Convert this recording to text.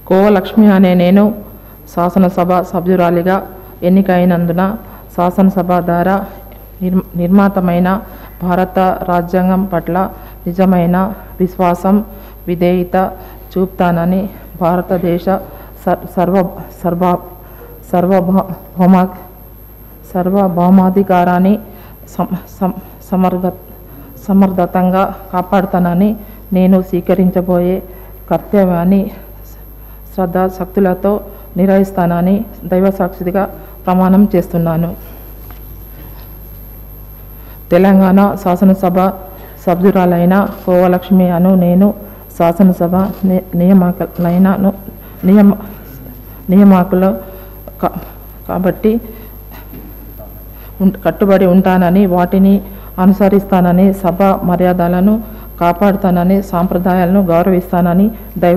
కోవలక్ష్మి అనే నేను శాసనసభ సభ్యురాలిగా ఎన్నికైనందున శాసనసభ ద్వారా నిర్మాతమైన భారత రాజ్యాంగం పట్ల నిజమైన విశ్వాసం, విధేయత చూపుతానని, భారతదేశ సార్వభౌమాధికారాన్ని సమర్థతంగా కాపాడుతానని, నేను స్వీకరించబోయే కర్తవ్యాన్ని శ్రద్ధాశక్తులతో నిర్వహిస్తానని దైవసాక్షిగా ప్రమాణం చేస్తున్నాను. తెలంగాణ శాసనసభ సభ్యురాలైన కోవలక్ష్మి అను నేను శాసనసభ నియామకులు కాబట్టి కట్టుబడి ఉంటానని, వాటిని అనుసరిస్తానని, సభ మర్యాదలను కాపాడుతానని, సాంప్రదాయాలను గౌరవిస్తానని